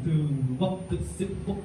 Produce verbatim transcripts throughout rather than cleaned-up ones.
ツーワンツースリーフォ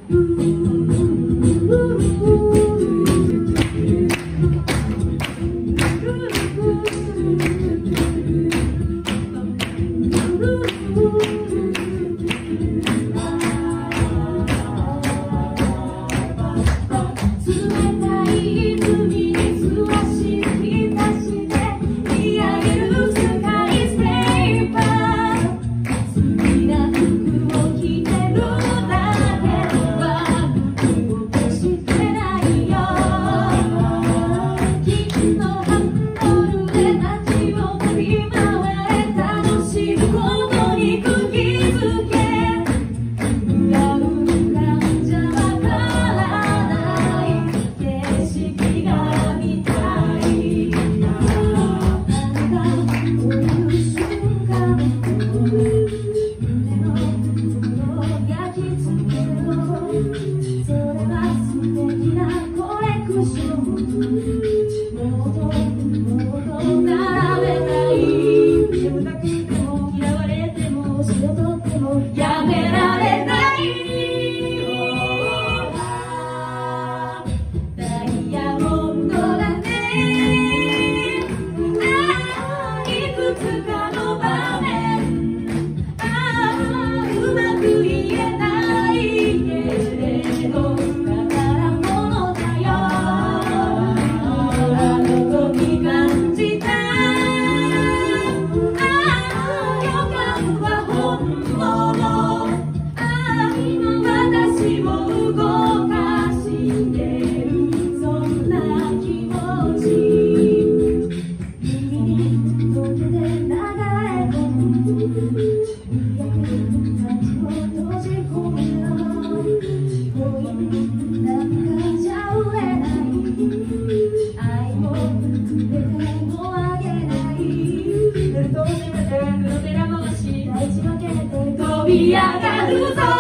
飛び上がるぞ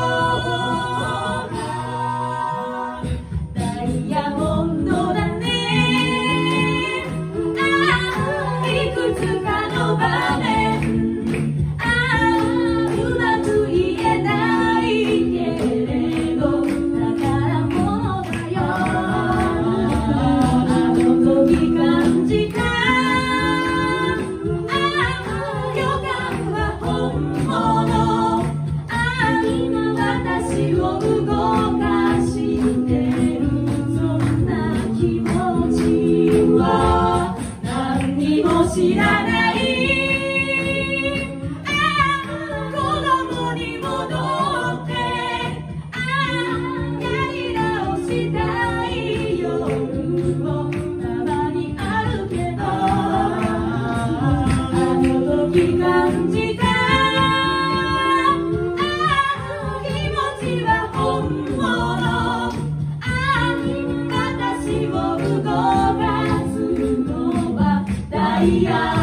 ダイヤモンドだね。ああいくつかの場面、ああうまく言えないけれど宝物だよ。あの時感じた知らない、ああ子供に戻ってああやり直したい夜もたまにあるけど、あの時感じたああ気持ちは本物、ああ私を動かすのはダイヤ